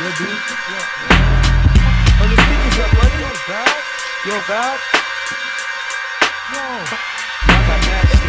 Yeah, dude. Turn the speakers up, buddy. Yo, Val. Yo. I got mad shit.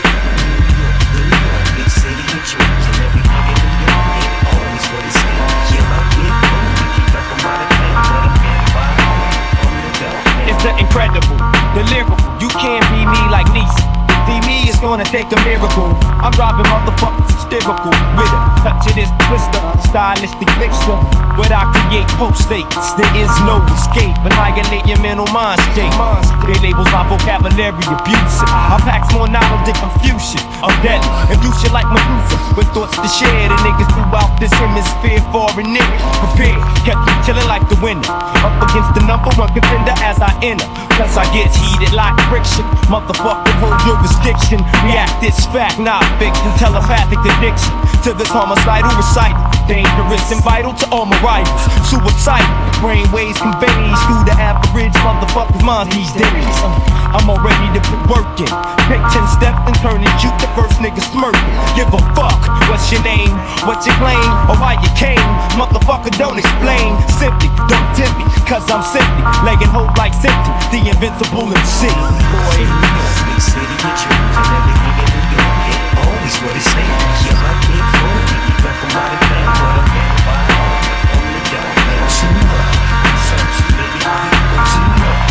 Big city with dreams and everything in New York ain't always what it seems. Yeah, I get cool. We keep up from out of town, but I'm getting by from the belt. It's the incredible, the lyrical. You can't be me like Niecy. To be me, it's gonna take a miracle. I'm driving motherfuckers hysterical with a touch of this twister, stylistic mixture. What I create post states, there is no escape. Annihilate your mental mind state. They labels my vocabulary abusive. I pack more knowledge than confusion. I'm deadly, and you shit like Medusa with thoughts to share. The niggas throughout this hemisphere, foreign niggas prepared, kept me chillin' like the winner. Up against the #1 contender as I enter. Plus I get heated like friction. Motherfucker, hold jurisdiction. React this fact, not fiction. Telepathic addiction to this homicidal recital. Dangerous and vital to all my rivals. Suicidal, brainwaves conveys through the average motherfucker's mind these days. I'm all ready to put work in. Take 10 steps and turn and shoot the first nigga smirking. Give a fuck, what's your name, what you claim, or why you came. Motherfucker, don't explain. Simply, don't tempt me, cause I'm simply legging hope like Simpson, the invincible MC. Boy, big city with dreams and everything in New York ain't always what it seems. Yeah, I get cool. We keep up from out of town, but I'm getting by from the belt. Too much, too many people, too much.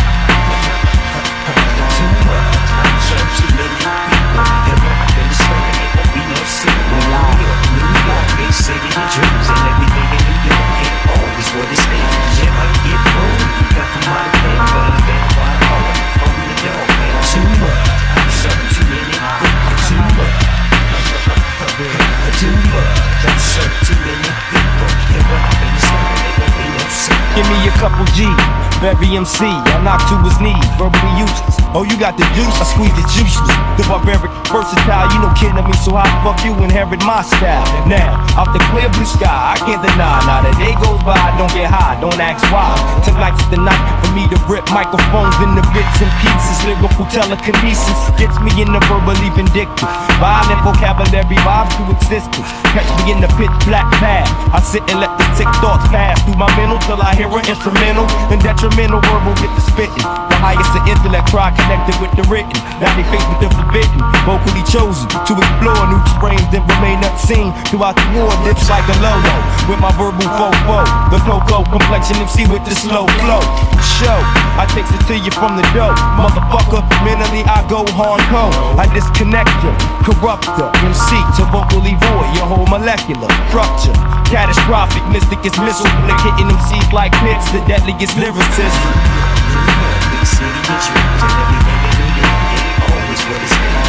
Too much, too many people. And when I've been smoking, it won't be no secret. New York, big city with dreams and everything in New York ain't always what it seems. Yeah, I get cool. We keep up from out of town, but I'm getting by from the belt. Too much, too many people, too much. Too much, too many people. And when I've been smoking, it won't be no secret. give me a couple G's, very MC, I knock to his knees, verbally useless. Oh, you got the juice, I squeeze it juiceless. The barbaric, versatile, you no kidding me, so how the fuck you inherit my style? Now, out the clear blue sky, I can't deny. Now the day goes by, don't get high, don't ask why. Tonight's the night for me to rip microphones into bits and pieces. Lyrical telekinesis gets me in the verbally vindictive. Violent vocabulary vibes to existence. Catch me in the pitch black path. I sit and let the sick thoughts pass through my mental till I hear an instrumental. And detrimental verbal get the spitting. The highest of intellect, try connected with the written. Now they face with the forbidden. Vocally chosen to explore new frames that remain unseen. Throughout the war, lips like a Lolo. With my verbal fofo, the cocoa complexion MC with the slow flow. Show, I takes it to you from the dope. Motherfucker, mentally I go hardcore. I disconnect you, corrupt the MC to vocally void your whole molecular structure. Catastrophic, mystic is missile, like hitting MCs like pits, the deadliest lyricism. Big city with dreams and everything in New York ain't always what it seems.